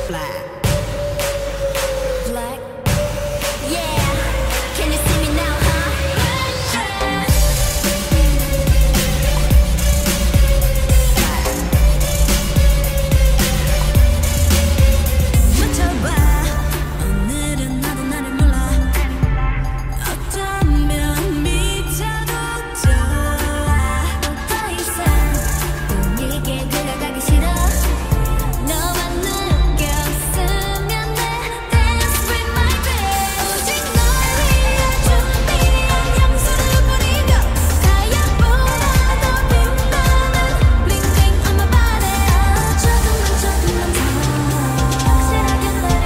black. Black. Yeah. Can you see me now, huh? 맞춰봐. 오늘은 나도 나를 몰라. 어쩌면 미쳐도 좋아. 더 이상 분위기에 들어가기 싫어. 너만 느꼈으면 돼. Dance with my babe. 오직 널 위해 준비한 향수를 뿌리고 가야보다 더 빛나는 bling bling on my body. 조금만 더 확실하게 너를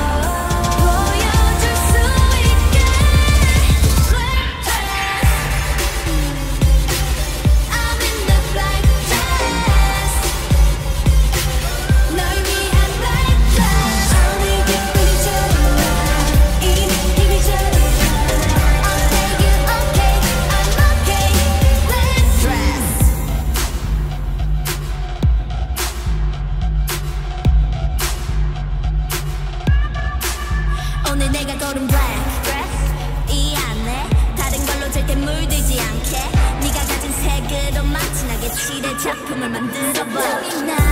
보여줄 수 있게. Black dress. I'm in the black dress. 널 위한 black dress. 어느 예쁘리처럼 이미 저리 I'll take you okay. I'm okay. Black dress. 오늘 내가 고른 black dress 이 안에 다른 걸로 절대 물들지 않게 네가 가진 색으로만 진하게 칠해 작품을 만들어봐.